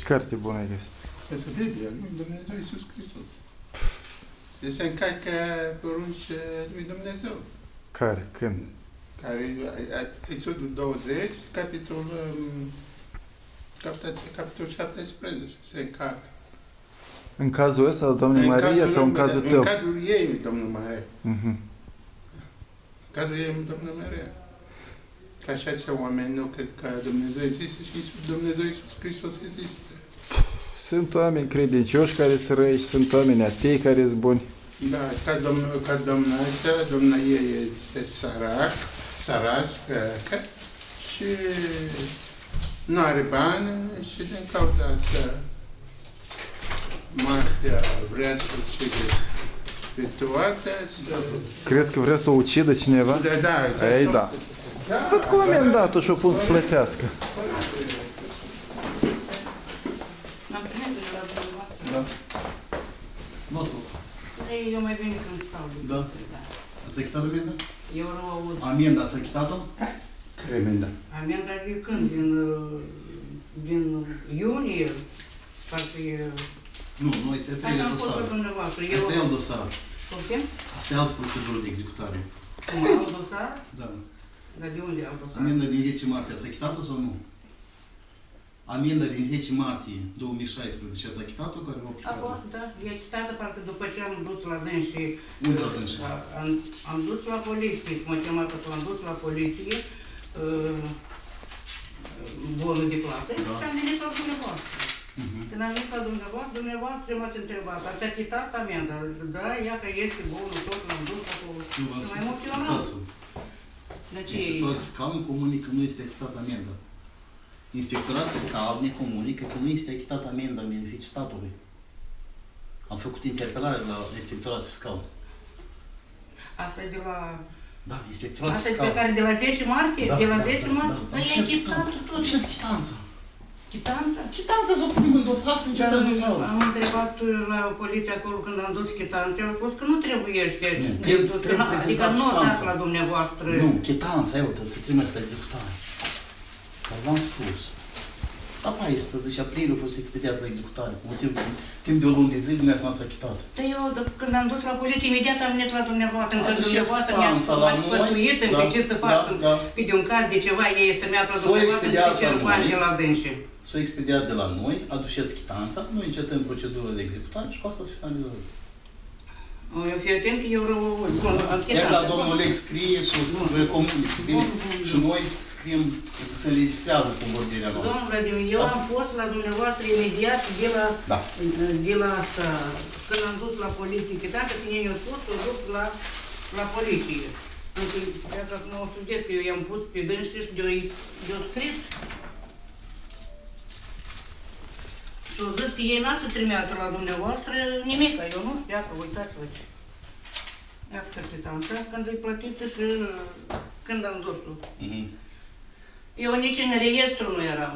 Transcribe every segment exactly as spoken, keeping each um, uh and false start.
carte bună ai găsit? Este Biblia lui Dumnezeu Iisus Hristos. Este încalcă porunci lui Dumnezeu. Care? Când? Care, Exodul douăzeci, capitolul, capitolul șaptesprezece, se încalcă. În cazul ăsta al Doamnei Maria sau în cazul tău? În cazul ei, Domnul Maria. Uh-huh. În cazul ei, Domnul Maria. Că așa se oameni nu cred că Dumnezeu există și Iisus, Dumnezeu Iisus Hristos există. Sunt oameni credincioși care sunt răi și sunt oameni atei care sunt buni. Da, ca, domn, ca domnul ăsta, domnul ei este sărac, sărac, că, și nu are bani și din cauza asta Martia vrea să ucide pe toate. Să... Crezi că vrea să o ucidă cineva? Da, da. Ei, da. Da, văd cum am dat-o și o pun să plătească. Da. Nostru. Ei, eu mai bine când stau. Da. Ați achitat amenda? Eu nu aud. Amenda ați achitat-o? Care amenda? Amenda de când? Din, din iunie? Parcă e... Nu, nu, este treile dosare. Asta e alt dosar. Poftim? Asta e altă procedură de executare. Cum, alt dosar? Da. Dar de unde e alt dosar? Amenda din zece martie, ați achitat-o sau nu? Amenda din zece martie două mii șaisprezece, ați achitat-o care v-a aplicat-o? A fost, da. E achitată parcă după ce am dus la dâns și... Unde la dâns? Am, am dus la poliție, mă chema că l-am dus la poliție, uh, bonul de plată, da. Și am venit la dumneavoastră. Uh-huh. Când am venit la dumneavoastră, dumneavoastră m-ați întrebat, ați achitat amenda? Da, ia că este bonul, tot l-am dus acolo. Nu v-am mai spus, emoționat. Deci Inspectoratul fiscal îmi comunică că nu este achitat amenda. Inspectoratul fiscal ne comunică că nu este achitat amenda în beneficiul statului. Am făcut interpelare la Inspectoratul fiscal. Asta e de la... Da, Inspectoratul Asta fiscal. e pe care de la zece martie? Da, de la da, zece da, martie? da. Păi e chitanță tot. Ce-s chitanța? Chitanța? Chitanța să o punem în dosar să încetăm dosarul. Am întrebat la poliția acolo când am dus chitanța, au spus că nu trebuiește. Adică nu o dați la dumneavoastră. Nu, chitanța, eu să trimis la executare. Dar v-am spus. La paisprezece aprilie a fost expediat la executare. Motiv, timp de o lună de zi, dumneavoastră m-ați achitat. Dar eu, când am dus la poliție, imediat am venit la dumneavoastră, încă dumneavoastră mi-a sfătuit încă ce să fac, că de un caz de ceva, ei este mi-a tras dumneavoastră, să cer bani de la dânsi. S-o expediat de la noi, aduceți chitanța, noi încetăm procedura de executare și cu asta se finalizează. Eu fii atent că eu rău... Iar la domnul Lex scrie și o comunică, bine? Și noi scriem, se înregistrează cu vorbirea noastră. Domnul Vladimir, eu am fost la dumneavoastră imediat de la... De la asta, când am dus la poliție chitanța, când ei mi-au spus, s-o duc la, la poliție. Pentru că nu o sugeți că eu i-am pus pe dânsi și de-o scris. Și au zis că ei n-a să trimeată la dumneavoastră nimic, eu nu știu, că uitați-vă ce. Iată chitanța, când e plătită și când am dus-o. Mm-hmm. Eu nici în reestru nu eram.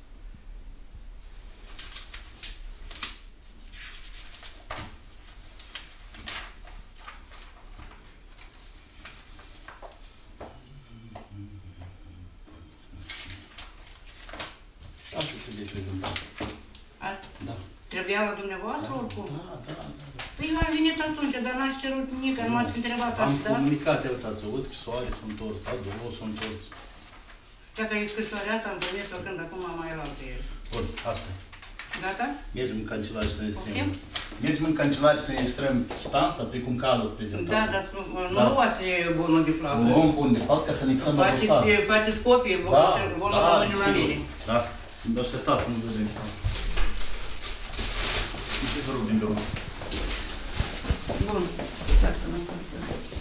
Asta se de prezentat. Asta? Da. Trebuia la dumneavoastră Da, oricum? da, da, da. Păi eu am venit atunci, dar n-ați cerut nimic, nu m-ați întrebat Am asta. comunicat, uitați, o scrisoare s-a întors, a două s-a întors. Dacă e scrisoarea asta, am primit-o când acum mai erau pe el. Bun, asta e. Gata? Mergem în cancelar și să înregistrăm. Poftim? Mergem în cancelar și să înregistrăm chitanța, precum caz ați prezentat. Da, dar nu luați bunul de plată. Luăm bun de fapt ca să anexăm la dosar. Faceți copii, bunul rămâne la mine. Da, îmi așteptați, nu vedem. Ce vă rog din birou? Bun, asta mă costă.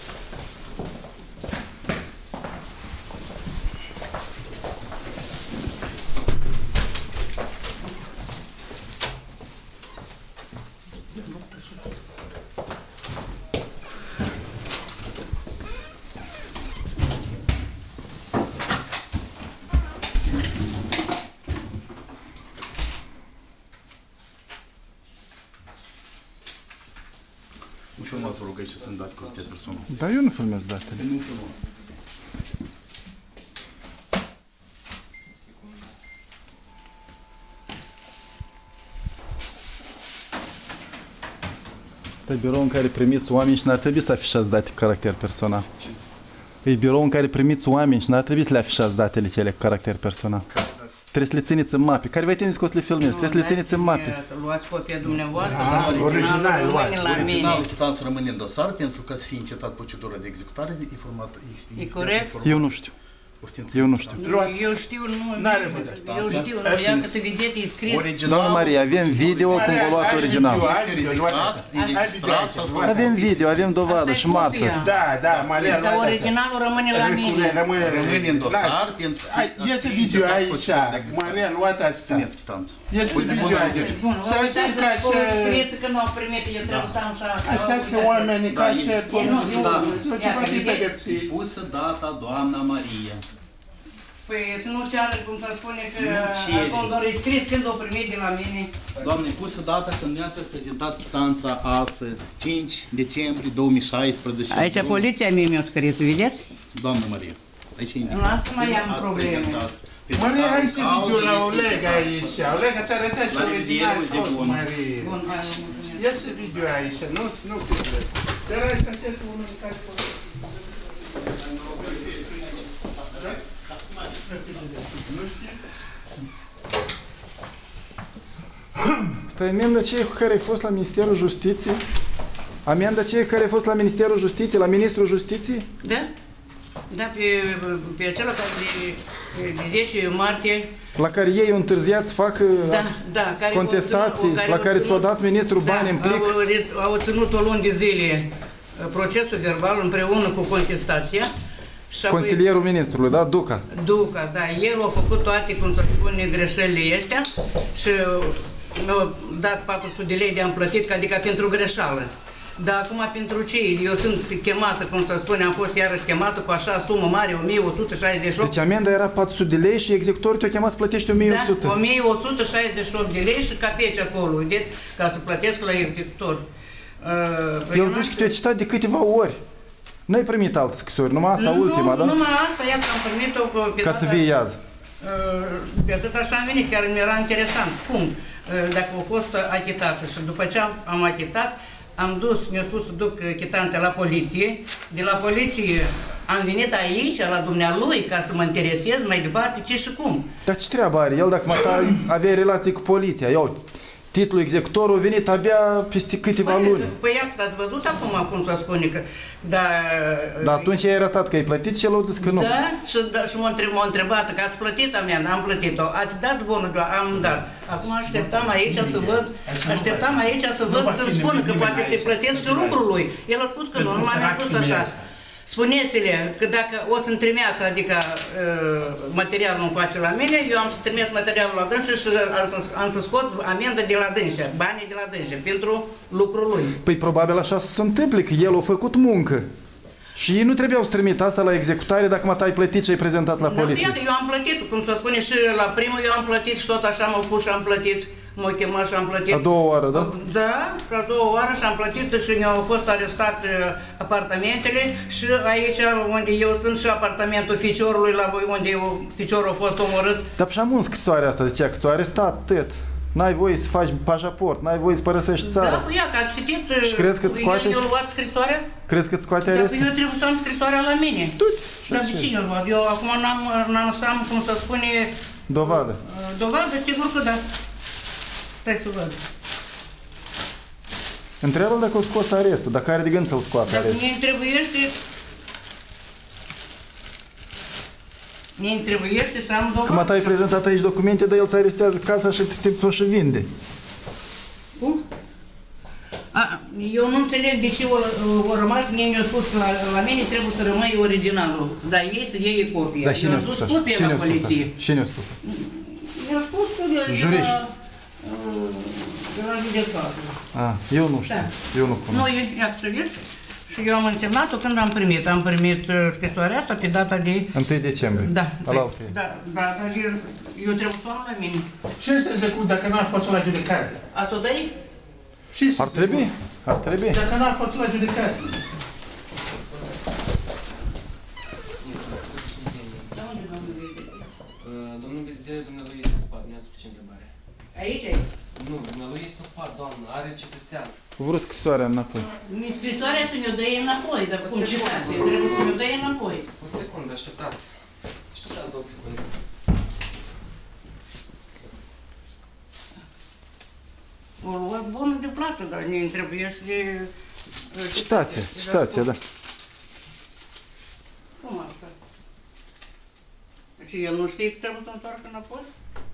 Nu filmați, vă rugăi, ce sunt date cu acest persoană. Dar eu nu filmez datele. Nu filmați. Asta e birou în care primiți oameni și n-ar trebui să afișați date cu caracter personal. E birou în care primiți oameni și n-ar trebui să le afișați datele cele cu caracter personal. Trebuie să le țineți în mape. Care vă țineți că o să le filmezi? Trebuie să le țineți în mape. Luați copia dumneavoastră, Ah, dar originalul original, rămâne la mine. Originalul chitanță rămâne în dosar pentru că să fie încetat procedura de executare informat. E corect? Eu nu știu. Eu nu știu. Eu știu, nu, N-are eu știu, nu, ia că te vedeți, e scris. Doamna Maria, avem video cum vă luați original. Avem video, avem dovadă și martă. Da, da, Maria, Dar originalul rămâne la mine. Rămâne, Rămâne în dosar pentru că... Iese video aici, Maria, luați asta. Țineți chitanță. Iese video aici. Să zic ca și... Scrieți că nu au primit, eu trebuie să am așa. Așa oamenii ca și... Sau ceva de pedepsit. Pusă data doamna Maria. Păi nu ceară, cum să spune, că cere. acolo doar e scris când o primit de la mine. Doamne, pusă data când mi-ați prezentat chitanța astăzi, cinci decembrie două mii șaisprezece. Aici poliția mie mi-a scris, vedeți? Doamna Maria, aici e indicat. Nu, asta mai am Ați probleme. prezentat pe Maria, hai dosarul să video la cauzei Oleg este aici. Oleg, ați arătat și La original revedere, tot, zi bună. Maria. Bun, hai, mulțumesc. Iese video aici, nu, nu cred. Dar hai să sunteți unul în care... Asta e amenda aceea cu care ai fost la Ministerul Justiției? Amenda aceea care ai fost la Ministerul Justiției, la Ministrul Justiției? Da? Da, pe, pe acela care de, de zece martie. La care ei au întârziat să facă Da, da, care contestații, o, care la o care ținut- ți-a dat ministrul bani în plic? Au, au ținut o lună de zile procesul verbal împreună cu contestația. Și apoi Consilierul ministrului, da? Duca. Duca, da, el a făcut toate, cum să spune, greșelile astea și mi-a dat patru sute de lei de am plătit, adică pentru greșeală. Dar acum pentru ce? Eu sunt chemată, cum să spune, am fost iarăși chemată cu așa sumă mare, o mie o sută șaizeci și opt. Deci amenda era patru sute de lei și executorul te-a chemat să plătești o mie o sută. Da, o mie o sută șaizeci și opt de lei și capeci acolo, de, ca să plătesc la executor. Uh, El zice că te-a citat de câteva ori. N-ai primit alte scrisori, numai asta nu, ultima, da? Numai asta, ia că am primit-o pe Ca data- să vii azi. Uh, Pe atât așa am venit, chiar mi-era interesant. Cum? Uh, Dacă a fost achitată și după ce am, am achitat, am dus, mi-a spus să duc uh, chitanța la poliție. De la poliție am venit aici, la dumnealui, ca să mă interesez mai departe ce și cum. Dar ce treabă are? El dacă măcar avea relații cu poliția, eu, titlul executorul a venit abia peste câteva Păi, luni. păi iată, ați văzut acum cum să spune că... Da, Dar atunci ai arătat că ai plătit și el a zis că nu. Da, și, da, și m-a întreb, m-a întrebat că ați plătit amenda, am plătit-o. Ați dat bunul, da, am dat. Acum așteptam aici să văd, așteptam aici să văd, să-mi spună că poate să-i plătesc și lucrul lui. El a spus că nu, numai mi-a spus așa. Spuneți-le că dacă o să-mi trimeată, adică uh, materialul încoace la mine, eu am să trimit materialul la dânșă și am să, am să scot amendă de la dânșă, banii de la dânșă, pentru lucrul lui. Păi probabil așa să se întâmple, că el a făcut muncă. Și ei nu trebuiau să trimit asta la executare dacă mă ai plătit și ai prezentat la poliție. Da, eu am plătit, cum să spune, și la primul eu am plătit și tot așa m-au pus și am plătit. M-au chemat și am plătit. A doua oară, da? Da, a doua oară și am plătit și mi-au fost arestat uh, apartamentele și aici unde eu sunt și apartamentul ficiorului, la voi unde eu, ficiorul a fost omorât. Dar și am în scrisoarea asta, zicea că ți-a arestat, tăt. N-ai voie să faci pașaport, n-ai voie să părăsești țara. Da, păi ia, că ați citit, Și crezi că îți scoate? eu, eu luat scrisoarea? Crezi că îți scoate Da, arestul? păi eu trebuie să am scrisoarea la mine. Du-te, Dar de și cine luat? Eu acum n-am, n-am să am, cum să spune, dovadă. uh, dovadă, sigur că da. Stai să văd. Întreabă-l dacă o scos arestul, dacă are de gând să-l scoată Dacă arestul. mi-i trebuiește, mi-i trebuiește să am Că dovadă. mă ai prezentat aici documente, dar el ți arestează casa și te, te și vinde. Cum? A, eu nu înțeleg de ce o, o rămas, mie mi-a spus că la, la mine trebuie să rămâi originalul, dar ei să iei copia. Dar și Eu ne-a am dus spus așa. copia Și la ne-a spus poliție. așa. Și ne-a spus așa. Mi-a spus că de, de Juriști. la, uh, de la judecată. A, eu nu știu. Da. Eu nu Nu, cunosc. eu i-ați trăit și eu am însemnat-o când am primit. Am primit uh, scrisoarea asta pe data de... întâi decembrie. Da, Alaltă. da, da, dar eu, eu trebuie să o am la mine. Ce se execut dacă n-a fost la judecată? A să o dai? Ce se Ar trebui, ar trebui. Dacă n-a fost la judecată. Domnul Vizideu, dumnealui este ocupat, nu ați ce întrebare. Aici e? Nu, dumnealui este ocupat, doamnă, are cetățean. Cu vreo scrisoarea înapoi. Scrisoarea să ne-o dă înapoi, dar cum citație, trebuie să ne-o dă înapoi. O secundă, așteptați. Așteptați o secundă. O luat bunul de plată, dar ne trebuie să de... Citație, citație, da. Cum asta? Și el nu știe că trebuie să întoarcă înapoi?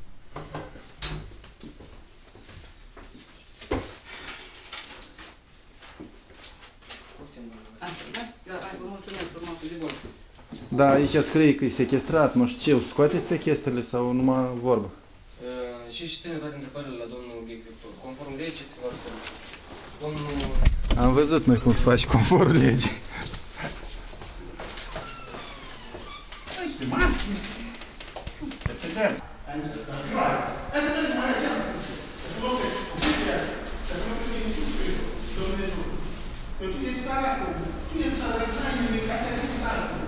Asta, da? Hai, vă mulțumesc frumos. Da, aici scrie că e sequestrat, nu știu ce, scoateți sechestrele sau numai vorbă? Și și ține toate întrebările la domnul executor. Conform legii se va să... Domnul... Am văzut noi cum se face conform legii. Tu ești săracul, tu ești săracul, n-ai nimic, asta e săracul.